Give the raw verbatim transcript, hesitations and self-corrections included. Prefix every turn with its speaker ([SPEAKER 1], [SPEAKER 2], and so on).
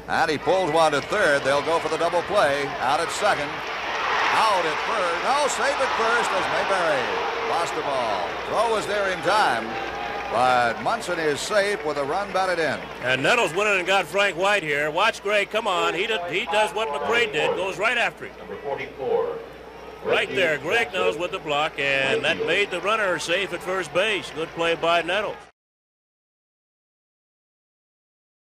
[SPEAKER 1] And he pulls one to third. They'll go for the double play. Out at second. Out at first. No, safe at first as Mayberry lost the ball. Throw was there in time, but Munson is safe with a run batted in.
[SPEAKER 2] And Nettles went in and got Frank White here. Watch Graig. Come on. He, did, he does what McCray did. Goes right after him.
[SPEAKER 3] Number forty-four.
[SPEAKER 2] Right there. Graig Nettles with the block, and that made the runner safe at first base. Good play by Nettles.